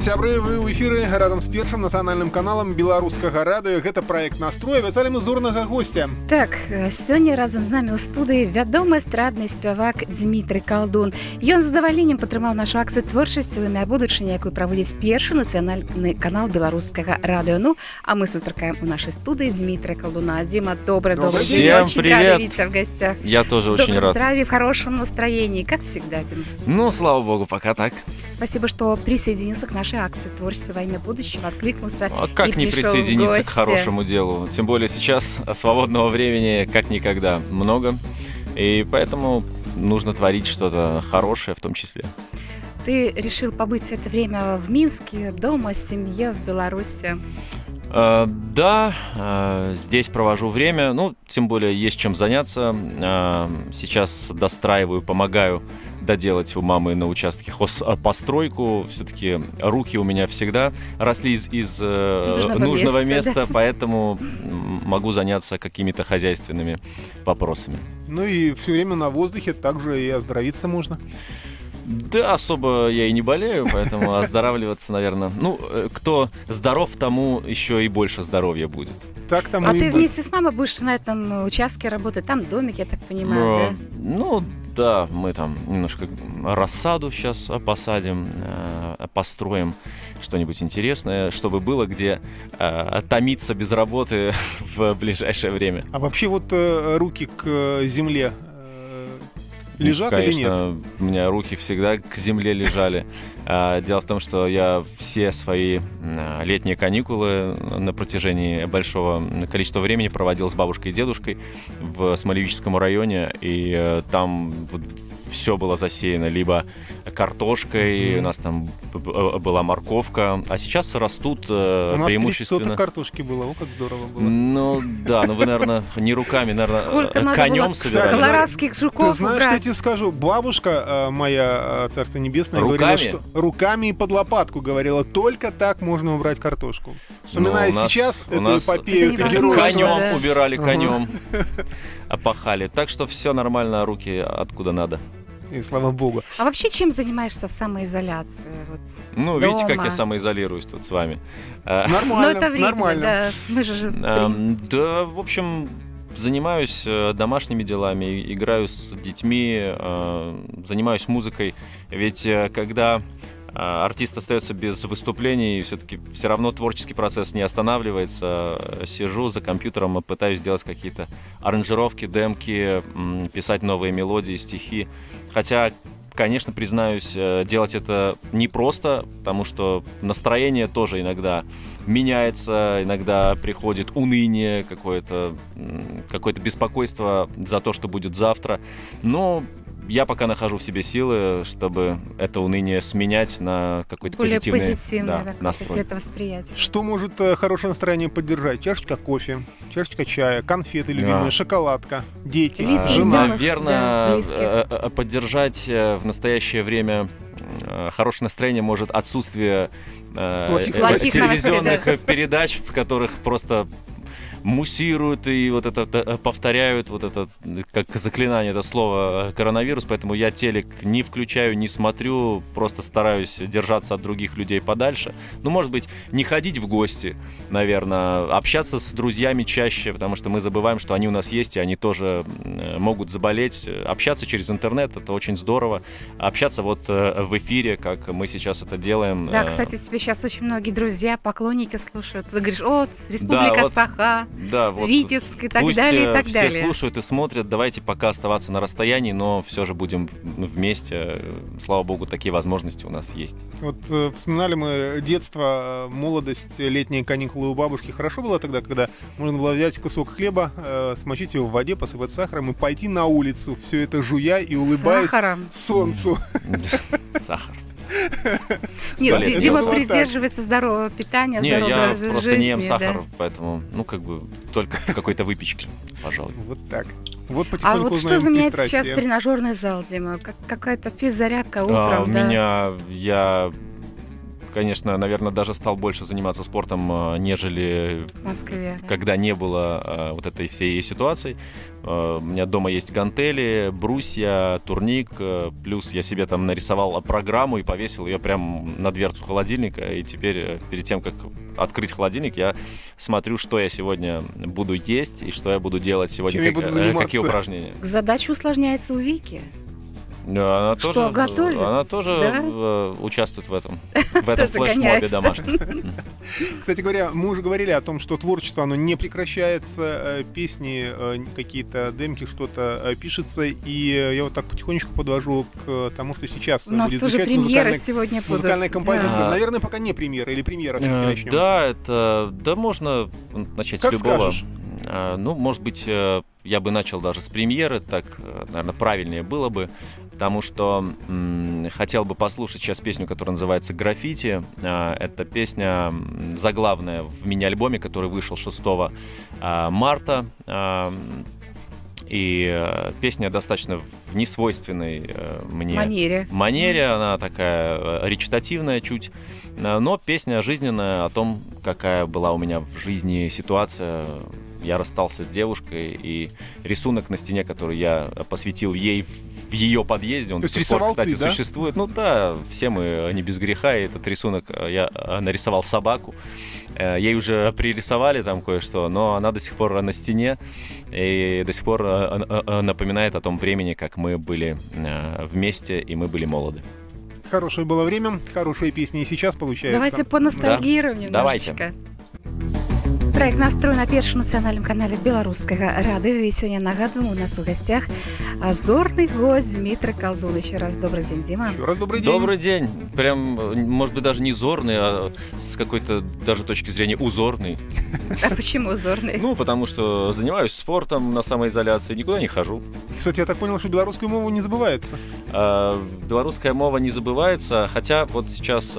Сябры, вы ў эфіры радам з першым нацыянальным каналам беларускага радыё. Гэта праект «Настрой». Абяцалі мы зорнага гостя. Так, сёння разам з намі ў студыі вядомы эстрадны спявак Дзмітрый Калдун. Ён з задавальненнем падтрымаў нашу акцыю творчасці ў імя будучыні, якую праводзіць першы нацыянальны канал беларускага радыё. Ну, а мы сустракаем у нашей студии Дмитрия Колдуна. Дима, добрый день. Всем Очень привет. рада видеть в гостях. Я тоже очень рад. Здравия, в хорошем настроении, как всегда, Дима. Ну, слава богу, пока так. Спасибо, что присоединился к нашей акции «Творчество во имя будущего», откликнулся. А как не присоединиться к хорошему делу? Тем более сейчас свободного времени как никогда много, и поэтому нужно творить что-то хорошее в том числе. Ты решил побыть это время в Минске, дома, в семье, в Беларуси? Да, здесь провожу время, ну, тем более есть чем заняться. Сейчас достраиваю, помогаю доделать у мамы на участке хозпостройку. Все-таки руки у меня всегда росли из нужного места, да. Поэтому могу заняться какими-то хозяйственными вопросами. Ну и все время на воздухе, также и оздоровиться можно. Да, особо я и не болею, поэтому оздоравливаться, наверное. Ну, кто здоров, тому еще и больше здоровья будет. Так тому а и ты будет. Вместе с мамой будешь на этом участке работать? Там домик, я так понимаю, да? Ну, да, мы там немножко рассаду сейчас посадим, построим что-нибудь интересное, чтобы было где томиться без работы в ближайшее время. А вообще вот руки к земле лежат, конечно, или нет? У меня руки всегда к земле лежали. Дело в том, что я все свои летние каникулы на протяжении большого количества времени проводил с бабушкой и дедушкой в Смолевическом районе, и там все было засеяно либо картошкой, у нас там была морковка, а сейчас растут преимущественно... У нас 30 картошки было, о, как здорово было. Ну да, ну вы, наверное, не руками, наверное, конем собирали. Колорадских жуков. Ты знаешь, что я тебе скажу? Бабушка моя, царство небесное, говорила, что руками и под лопатку говорила, только так можно убрать картошку. Вспоминая сейчас эту эпопею, это геройство. Конем убирали, конем опахали. Так что все нормально, руки откуда надо. И слава богу. А вообще чем занимаешься в самоизоляции? Вот ну, дома? Видите, как я самоизолируюсь тут с вами. Нормально, ну, это время, нормально. Да, мы же да, в общем, занимаюсь домашними делами, играю с детьми, занимаюсь музыкой. Ведь когда артист остается без выступлений, все-таки все равно творческий процесс не останавливается. Сижу за компьютером и пытаюсь делать какие-то аранжировки, демки, писать новые мелодии, стихи. Хотя, конечно, признаюсь, делать это непросто, потому что настроение тоже иногда меняется, иногда приходит уныние, какое-то беспокойство за то, что будет завтра. Но я пока нахожу в себе силы, чтобы это уныние сменять на какой-то позитивный настрой. Световосприятие. Что может хорошее настроение поддержать? Чашечка кофе, чашечка чая, конфеты любимые, шоколадка, дети, жена. Наверное, поддержать в настоящее время хорошее настроение может отсутствие телевизионных передач, в которых просто муссируют и вот это повторяют, вот это как заклинание, это слово коронавирус, поэтому я телек не включаю, не смотрю, просто стараюсь держаться от других людей подальше. Ну, может быть, не ходить в гости, наверное, общаться с друзьями чаще, потому что мы забываем, что они у нас есть, и они тоже могут заболеть. Общаться через интернет, это очень здорово. Общаться вот в эфире, как мы сейчас это делаем. Да, кстати, тебе сейчас очень многие друзья, поклонники слушают. Ты говоришь, о, Республика да, Саха. Да, вот Витебск и так далее, и так все далее. Слушают и смотрят. Давайте пока оставаться на расстоянии, но все же будем вместе. Слава богу, такие возможности у нас есть. Вот вспоминали мы детство, молодость, летние каникулы у бабушки. Хорошо было тогда, когда можно было взять кусок хлеба, смочить его в воде, посыпать сахаром и пойти на улицу, все это жуя и улыбаясь солнцу. Сахар. Нет, Дима придерживается здорового питания, здорового жизни. Я просто не ем сахар, поэтому, только в какой-то выпечке, пожалуй. Вот так. Вот а вот что заменяет сейчас тренажерный зал, Дима? Какая-то физзарядка утром, я конечно, наверное, даже стал больше заниматься спортом, нежели В Москве, да. когда не было вот этой всей ситуации. У меня дома есть гантели, брусья, турник, плюс я себе там нарисовал программу и повесил ее прямо на дверцу холодильника. И теперь, перед тем, как открыть холодильник, я смотрю, что я сегодня буду есть и что я буду делать сегодня, какие упражнения. Задача усложняется у Вики. Она Что тоже, готовит? она тоже Да? Участвует в этом Тоже флешмобе гоняешься. домашнем. Кстати говоря, мы уже говорили о том, что творчество, оно не прекращается, песни, какие-то демки, что-то пишется, и я вот так потихонечку подвожу к тому, что сейчас У нас будет тоже звучать премьера сегодня будут. музыкальная композиция. Да. Наверное, пока не премьера, или премьера все-таки начнем. Да, можно начать Как с любого. скажешь. Ну, может быть, я бы начал даже с премьеры, так, наверное, правильнее было бы, потому что хотел бы послушать сейчас песню, которая называется «Граффити». Это песня заглавная в мини-альбоме, который вышел 6 марта. И песня достаточно в несвойственной мне манере. Она такая речитативная чуть, но песня жизненная о том, какая была у меня в жизни ситуация. Я расстался с девушкой, и рисунок на стене, который я посвятил ей в ее подъезде, он до сих пор, кстати, ты, да? существует. Ну да, все мы не без греха, и этот рисунок я нарисовал собаку. Ей уже пририсовали там кое-что, но она до сих пор на стене и до сих пор напоминает о том времени, как мы были вместе и мы были молоды. Хорошее было время, хорошие песни и сейчас получается. Давайте поностальгируем Давайте. немножечко. Проект «Настрой» на Першым нацыянальным канале беларускага радыё. И сегодня нагадываем, у нас в гостях зорный гость Дмитрий Колдун. Еще раз добрый день, Дима. Еще раз добрый день. Добрый день. Прям, может быть, даже не зорный, а с какой-то даже точки зрения узорный. А почему зорный? Ну, потому что занимаюсь спортом на самоизоляции, никуда не хожу. Кстати, я так понял, что белорусскую мову не забывается. Белорусская мова не забывается, хотя вот сейчас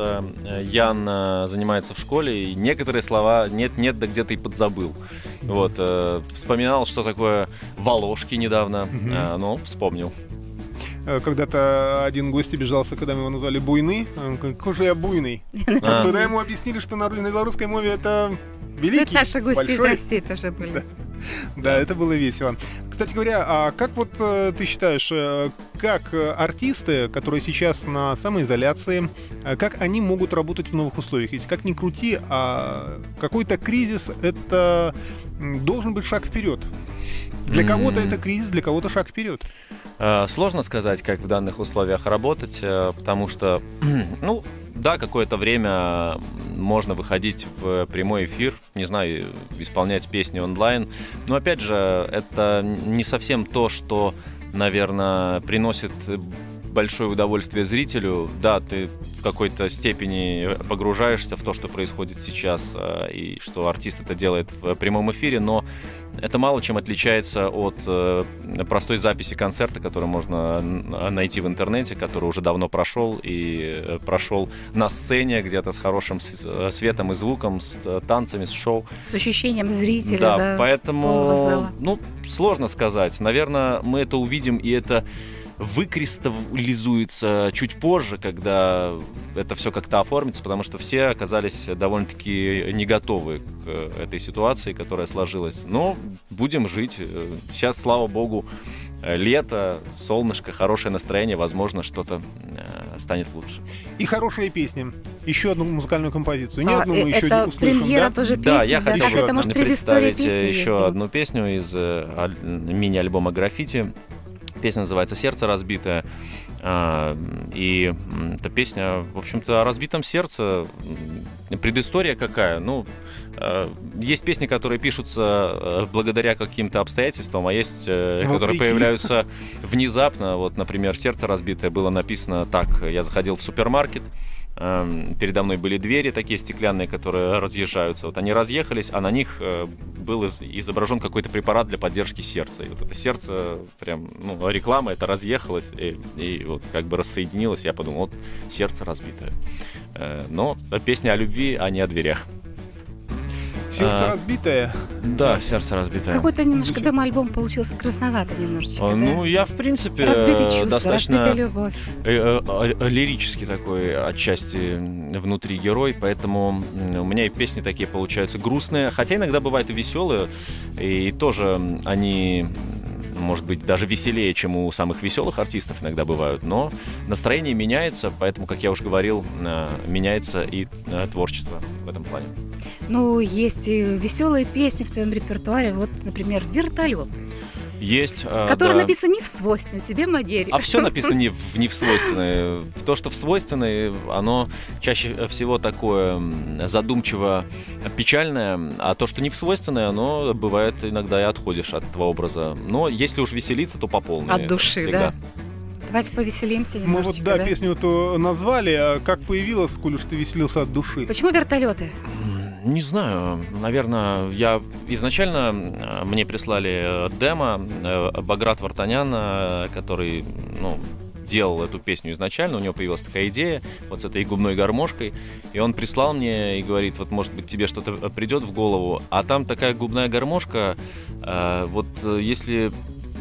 Ян занимается в школе, и некоторые слова нет-нет, да где-то и подзабыл. Вот, вспоминал, что такое волошки недавно, но вспомнил. Когда-то один гость обижался, когда мы его назвали буйный. Он говорит, какой же я буйный. Когда ему объяснили, что на белорусской мове это великий, Это наши гости большой. из России тоже были. Да, это было весело. Кстати говоря, а как вот ты считаешь, как артисты, которые сейчас на самоизоляции, как они могут работать в новых условиях? Ведь как ни крути, а какой-то кризис — это должен быть шаг вперед. Для кого-то это кризис, для кого-то шаг вперед. Сложно сказать, как в данных условиях работать, потому что, ну, да, какое-то время можно выходить в прямой эфир, не знаю, исполнять песни онлайн, но, опять же, это не совсем то, что, наверное, приносит большое удовольствие зрителю. Да, ты в какой-то степени погружаешься в то, что происходит сейчас, и что артист это делает в прямом эфире, но это мало чем отличается от простой записи концерта, который можно найти в интернете, который уже давно прошел, и прошел на сцене где-то с хорошим светом и звуком, с танцами, с шоу. С ощущением зрителя, да, полного поэтому, зала. ну, сложно сказать. Наверное, мы это увидим, и это выкристаллизуется чуть позже, когда это все как-то оформится, потому что все оказались довольно-таки не готовы к этой ситуации, которая сложилась. Но будем жить. Сейчас, слава богу, лето, солнышко, хорошее настроение, возможно, что-то станет лучше. И хорошая песня. Еще одну музыкальную композицию. Не одну мы еще это не услышим, премьера да? тоже песни. Да, я хотел Как это может представить песни еще есть? одну песню из мини-альбома «Граффити». Песня называется «Сердце разбитое». И эта песня, в общем-то, о разбитом сердце. Предыстория какая? Ну, есть песни, которые пишутся благодаря каким-то обстоятельствам, а есть, которые появляются внезапно. Вот, например, «Сердце разбитое» было написано так. Я заходил в супермаркет, передо мной были двери такие стеклянные, которые разъезжаются. Вот они разъехались, а на них был изображен какой-то препарат для поддержки сердца. И вот это сердце, прям, ну, реклама, это разъехалось и вот как бы рассоединилось. Я подумал, вот сердце разбитое. Но песня о любви, а не о дверях. Сердце разбитое? Да, сердце разбитое. Какой-то немножко демо-альбом получился грустновато немножечко. Ну, я, в принципе, разбитые чувства, достаточно разбитая любовь. лирический такой отчасти внутри герой, поэтому у меня и песни такие получаются грустные, хотя иногда бывают и веселые, и тоже они, может быть, даже веселее, чем у самых веселых артистов иногда бывают, но настроение меняется, поэтому, как я уже говорил, меняется и творчество в этом плане. Ну, есть и веселые песни в твоем репертуаре, вот, например, «Вертолет», Есть, который да. написан не в свойственной тебе манере. А все написано не в свойственной. То, что в свойственной, оно чаще всего такое задумчиво печальное, а то, что не в свойственной, оно бывает иногда и отходишь от этого образа. Но если уж веселиться, то по полной. От души, всегда. да? Давайте повеселимся Мы немножечко, вот, да, песню эту назвали, а как появилась, коль уж ты веселился от души? Почему «Вертолеты»? Не знаю, наверное, изначально мне прислали демо Баграт Вартанян, который, делал эту песню изначально, у него появилась такая идея вот с этой губной гармошкой, и он прислал мне и говорит, вот, может быть, тебе что-то придет в голову, а там такая губная гармошка, вот если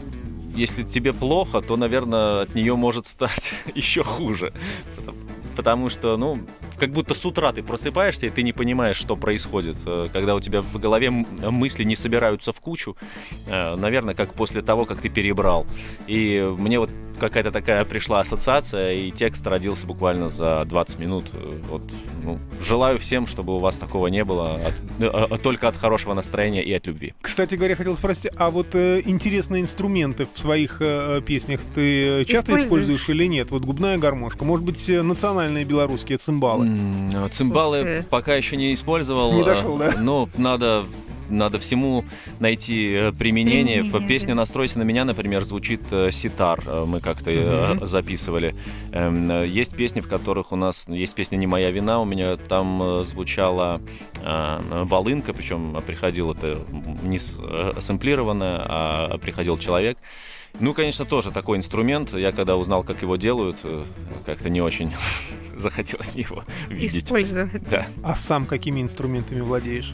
тебе плохо, то, наверное, от нее может стать еще хуже, потому что, как будто с утра ты просыпаешься, и ты не понимаешь, что происходит. Когда у тебя в голове мысли не собираются в кучу, наверное, как после того, как ты перебрал. И мне вот какая-то такая пришла ассоциация, и текст родился буквально за 20 минут. Вот, желаю всем, чтобы у вас такого не было, только от хорошего настроения и от любви. Кстати говоря, хотел спросить, а вот интересные инструменты в своих песнях ты часто используешь или нет? Вот губная гармошка, может быть, национальные белорусские цимбалы? Цимбалы пока еще не использовал. Не дошел, да? Но надо всему найти применение. В песне «Настройся на меня», например, звучит ситар. Мы как-то записывали. Есть песни, в которых у нас... Есть песня «Не моя вина». У меня там звучала волынка, причем приходил это не сэмплированно, а приходил человек. Конечно, тоже такой инструмент. Я когда узнал, как его делают, как-то не очень захотелось мне его видеть. Использовать. Да. А сам какими инструментами владеешь?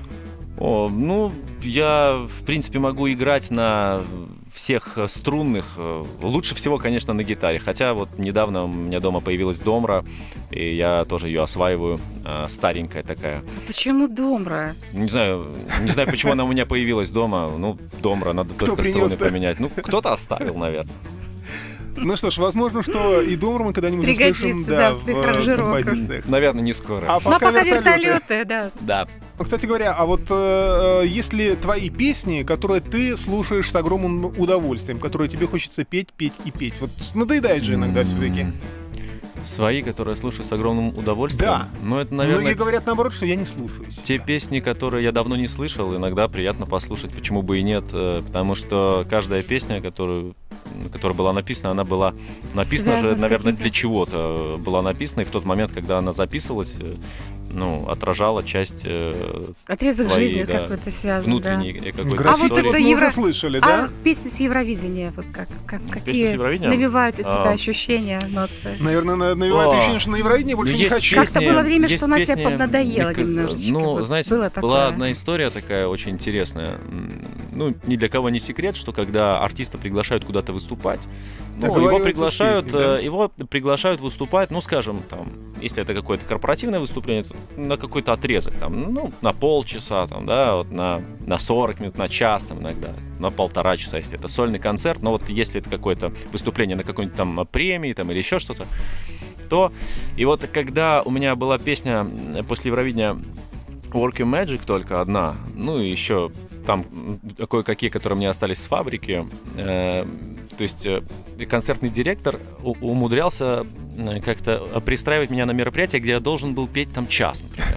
Я, в принципе, могу играть на всех струнных. Лучше всего, конечно, на гитаре. Хотя вот недавно у меня дома появилась домра, и я тоже ее осваиваю. Старенькая такая. А почему домра? Не знаю, почему она у меня появилась дома. Домра, надо только струны поменять. Кто-то оставил, наверное. Ну что ж, возможно, что и домру мы когда-нибудь услышим, да, в композициях. Наверное, не скоро. А пока вертолеты, да. Да. Кстати говоря, а вот есть ли твои песни, которые ты слушаешь с огромным удовольствием, которые тебе хочется петь и петь? Вот надоедает же иногда все-таки. Свои, которые я слушаю с огромным удовольствием. Да. Но это, наверное, многие говорят наоборот, что я не слушаюсь. Те песни, которые я давно не слышал, иногда приятно послушать, почему бы и нет. Потому что каждая песня, которая была написана, она была написана же, наверное, для чего-то была написана. И в тот момент, когда она записывалась, отражала часть отрезок твоей, жизни какой-то связан, внутренней какой-то Граффити истории. вот мы уже слышали, да? А песни с Евровидения, вот какие навевают у тебя ощущения, эмоции? Наверное, навевает ощущение, что на Евровидении больше не хочу. Как-то было время, что она тебе поднадоела немножечко. Знаете, была одна история такая очень интересная. Ни для кого не секрет, что когда артиста приглашают куда-то выступать, его приглашают выступать, скажем, там, если это какое-то корпоративное выступление, то на какой-то отрезок, на полчаса, на 40 минут, на час, иногда, на 1,5 часа, если это сольный концерт. Но вот если это какое-то выступление на какой-нибудь там премии или еще что-то, то... И вот когда у меня была песня после Евровидения Working Magic только одна, и еще там кое-какие, которые мне остались с фабрики, то есть концертный директор умудрялся как-то пристраивать меня на мероприятие, где я должен был петь там час, например.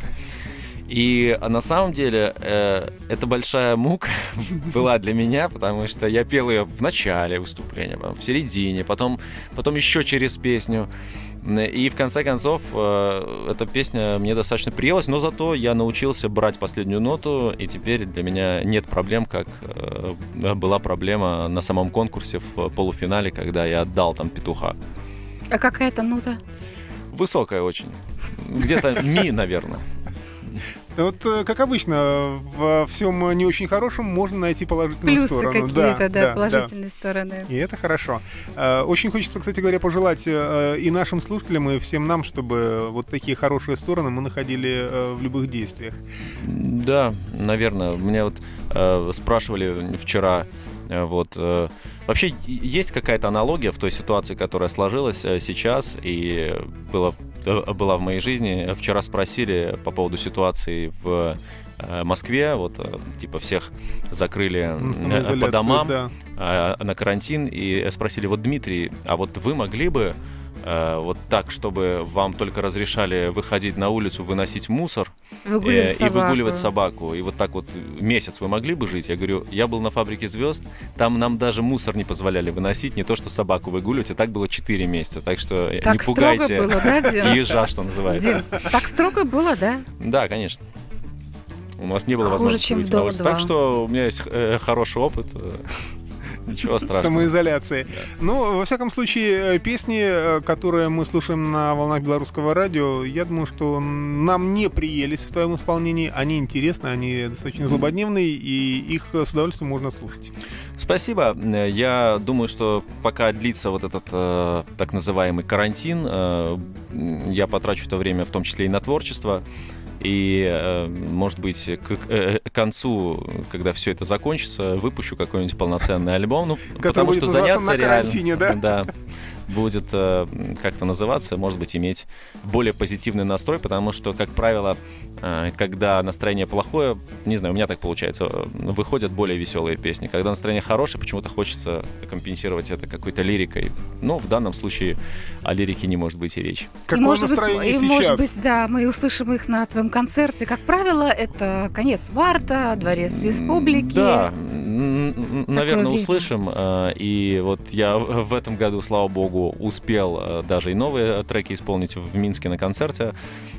И на самом деле это большая мука была для меня, потому что я пел ее в начале выступления, в середине, потом еще через песню. И в конце концов эта песня мне достаточно приелась, но зато я научился брать последнюю ноту, и теперь для меня нет проблем, как была проблема на самом конкурсе в полуфинале, когда я отдал там петуха. А какая это нота? Высокая очень. Где-то ми, наверное. Вот, как обычно, во всем не очень хорошем можно найти положительную Плюсы сторону. какие-то, да, положительные стороны. И это хорошо. Очень хочется, кстати говоря, пожелать и нашим слушателям, и всем нам, чтобы вот такие хорошие стороны мы находили в любых действиях. Да, наверное. Меня вот спрашивали вчера, вот, вообще есть какая-то аналогия в той ситуации, которая сложилась сейчас и была в моей жизни. Вчера спросили по поводу ситуации в Москве, вот, типа, всех закрыли по домам, да, на карантин, и спросили: вот, Дмитрий, а вот вы могли бы вот так, чтобы вам только разрешали выходить на улицу, выносить мусор и выгуливать собаку. И вот так вот месяц вы могли бы жить? Я говорю, я был на фабрике звезд, там нам даже мусор не позволяли выносить, не то что собаку выгуливать, и так было 4 месяца. Так что так не пугайте было, да, ежа, что называется. Дим, так строго было, да? Да, конечно. У нас не было возможности выйти на улицу. Так что у меня есть хороший опыт. Ничего страшного. Самоизоляции. Да. Ну, во всяком случае, песни, которые мы слушаем на волнах белорусского радио, я думаю, что нам не приелись в твоем исполнении. Они интересны, они достаточно злободневные, и их с удовольствием можно слушать. Спасибо. Я думаю, что пока длится вот этот так называемый карантин, я потрачу это время в том числе и на творчество. И, может быть, к концу, когда все это закончится, выпущу какой-нибудь полноценный альбом. Ну, потому что заняться на карантине, реально, да, будет как-то называться, может быть, иметь более позитивный настрой, потому что, как правило, когда настроение плохое, не знаю, у меня так получается, выходят более веселые песни. Когда настроение хорошее, почему-то хочется компенсировать это какой-то лирикой. Но в данном случае о лирике не может быть и речи. Какое настроение сейчас? Может быть, да, мы услышим их на твоем концерте. Как правило, это конец марта, Дворец Республики. Да, наверное, услышим. И вот я в этом году, слава богу, успел даже и новые треки исполнить в Минске на концерте.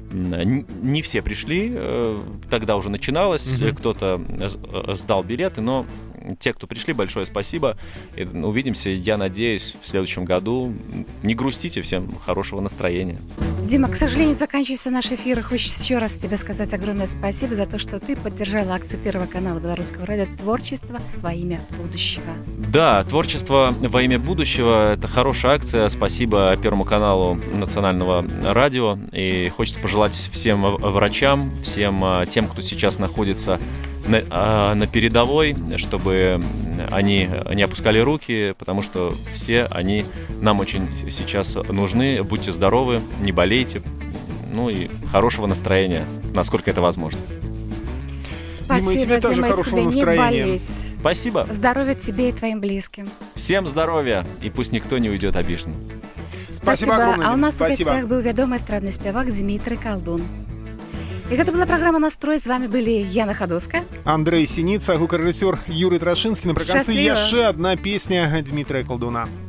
Не все пришли, тогда уже начиналось, кто-то сдал билеты, но те, кто пришли, большое спасибо. И увидимся, я надеюсь, в следующем году. Не грустите, всем хорошего настроения. Дима, к сожалению, заканчивается наш эфир. Хочется еще раз тебе сказать огромное спасибо за то, что ты поддержала акцию Первого канала Белорусского радио «Творчество во имя будущего». Да, «Творчество во имя будущего» — это хорошая акция. Спасибо Первому каналу Национального радио. И хочется пожелать всем врачам, всем тем, кто сейчас находится на передовой, чтобы они не опускали руки, потому что все они нам очень сейчас нужны. Будьте здоровы, не болейте, ну и хорошего настроения, насколько это возможно. Спасибо, Дима, и тебе тоже хорошего настроения. Спасибо. Здоровья тебе и твоим близким. Всем здоровья, и пусть никто не уйдет обиженным. Спасибо огромное. А у нас в Спасибо. гостях был вядомы эстрадны спявак Дмітрый Калдун. И это была программа «Настрой». С вами были Яна Ходоска, Андрей Синица, гукарэжысёр Юрий Трашинский. Напрыканцы яшчэ одна песня Дмітрая Калдуна.